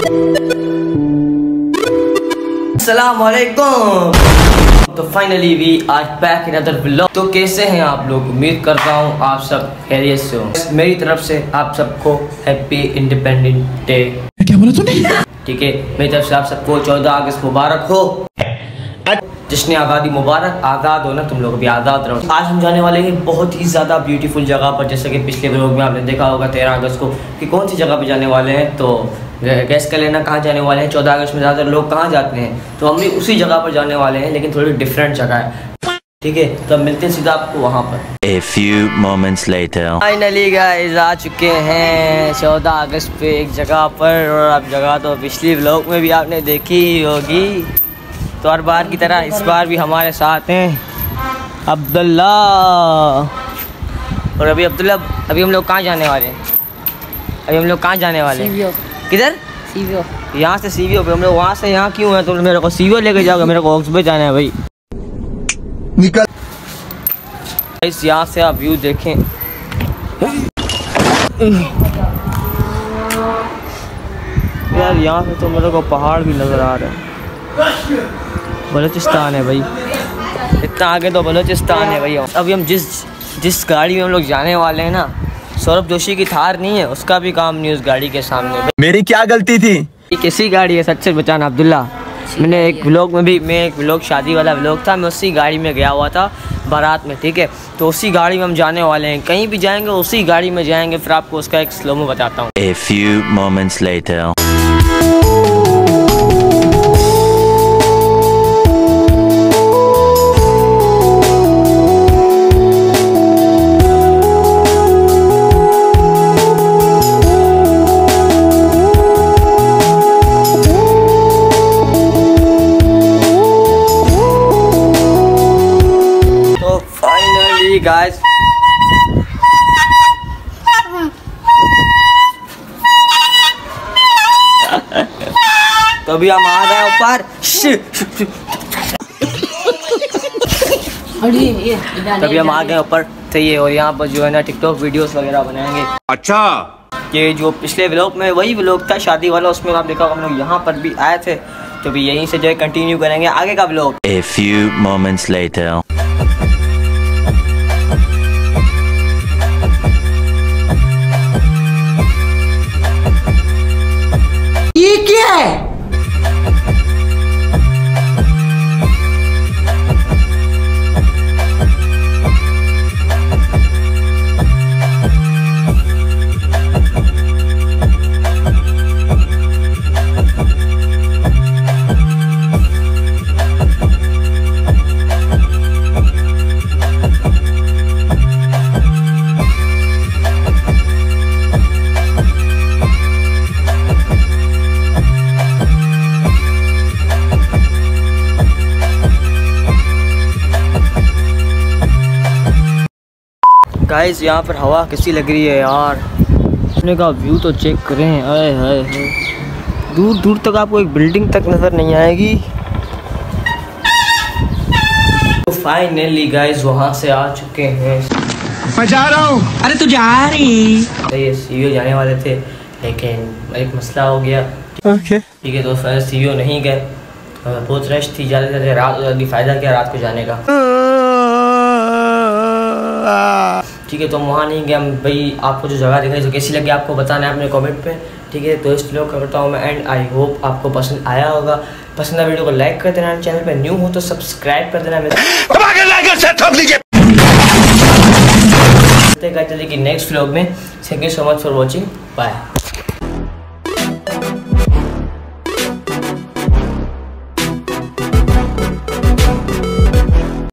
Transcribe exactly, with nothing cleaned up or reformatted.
अस्सलामुअलैकुम। तो finally we are back in other vlog. तो कैसे हैं आप लोग? उम्मीद करता हूँ आप सब खैरियत से हो। मेरी तरफ से आप सबको हैप्पी इंडिपेंडेंस डे। क्या बोला तूने? ठीक है, मेरी तरफ से आप सबको चौदह अगस्त मुबारक हो। जिसने आज़ादी मुबारक, आज़ाद हो ना तुम लोग भी, आज़ाद रहो। आज हम जाने वाले हैं बहुत ही ज़्यादा ब्यूटीफुल जगह पर, जैसे कि पिछले व्लॉग में आपने देखा होगा तेरह अगस्त को कि कौन सी जगह पे जाने वाले हैं। तो गैस कर लेना कहाँ जाने वाले हैं। चौदह अगस्त में ज़्यादातर लोग कहाँ जाते हैं, तो हम भी उसी जगह पर जाने वाले हैं, लेकिन थोड़ी डिफरेंट जगह है। ठीक है, तो मिलते हैं सीधा आपको वहाँ पर। A few moments later. Finally guys आ चुके हैं चौदह अगस्त पे एक जगह पर, और अब जगह तो पिछली व्लॉग में भी आपने देखी ही होगी। तो हर बार की तरह इस बार भी हमारे साथ हैं अब्दुल्ला। और अभी अब्दुल्ला अभी हम लोग कहाँ जाने वाले हैं? अभी हम लोग कहाँ जाने वाले हैं? किधर? सीवीओ। यहाँ से सीवीओ पे हम लोग, वहाँ से यहाँ क्यों है? तो मेरे को सीवीओ लेके जाओगे, मेरे को ऑक्सबे जाना है भाई। निकल। इस यहाँ से आप व्यू देखें। यार यहाँ से तो मेरे को पहाड़ भी नज़र आ रहे हैं। बलूचिस्तान है भाई, इतना आगे तो बलूचिस्तान है भाई। अभी हम जिस जिस गाड़ी में हम लोग जाने वाले हैं ना, सौरभ जोशी की थार नहीं है, उसका भी काम नहीं उस गाड़ी के सामने। मेरी क्या गलती थी? किसी गाड़ी है, सच से बचाना अब्दुल्ला। मैंने एक व्लॉग में भी, मैं एक व्लॉग शादी वाला व्लॉग था, मैं उसी गाड़ी में गया हुआ था बारात में। ठीक है, तो उसी गाड़ी में हम जाने वाले हैं। कहीं भी जाएंगे उसी गाड़ी में जाएंगे। फिर आपको उसका एक स्लोमो बताता हूँ। A few moments later. Guys तो अभी हम आ गए ऊपर। तभी हम आ गए ऊपर तो ये, और यहाँ पर जो है ना टिकटॉक वीडियोस वगैरह बनाएंगे। अच्छा, ये जो पिछले व्लॉग में वही व्लॉग था शादी वाला, उसमें आप देखा हम लोग यहाँ पर भी आए थे। तो भी यहीं से जो है कंटिन्यू करेंगे आगे का vlog. A few moments later. ये क्या है? गाइस यहाँ पर हवा कैसी लग रही है यार। अपने का व्यू तो चेक करें। आए हाय हाय, दूर दूर तक आपको एक बिल्डिंग तक नज़र नहीं आएगी। तो फाइनली गाइस वहाँ से आ चुके हैं। मैं जा रहा हूँ। अरे तू जा रही? तो ये सीवीओ जाने वाले थे, लेकिन एक मसला हो गया। ओके ठीक है, तो फिर सीवीओ नहीं गए। बहुत रश थी, ज़्यादा से ज़्यादा रात हो जाती, फ़ायदा क्या रात को जाने का। ठीक है, तो हम वहाँ नहीं गए। हम भाई आपको जो जगह दिखाई, जो कैसी लगी आपको बताना है अपने कमेंट पे। ठीक है, तो इस व्लॉग करता हूँ मैं एंड। आई होप आपको पसंद आया होगा। पसंद आया वीडियो को लाइक कर देना, चैनल पे न्यू हो तो सब्सक्राइब कर देना। चलिए कि नेक्स्ट व्लॉग में। Thank you so much for watching, bye.